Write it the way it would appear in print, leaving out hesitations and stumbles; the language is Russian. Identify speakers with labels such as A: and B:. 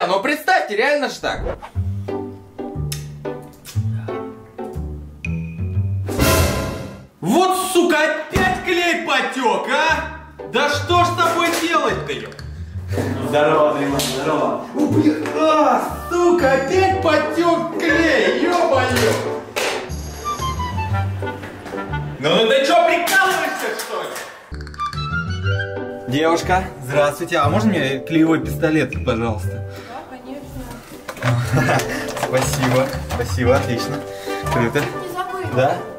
A: Ну представьте, реально ж так. Вот, сука, опять клей потек, а? Да что ж с тобой делать-то, ё? Здорово, Дриман, здорово. Сука, опять потек клей, ё-моё. Ну ты чё, прикалываешься, что ли? Девушка, здравствуйте. А можно мне клеевой пистолет, пожалуйста?
B: Да, конечно.
A: Спасибо, спасибо, отлично. Круто.
B: Не забыла.
A: Да?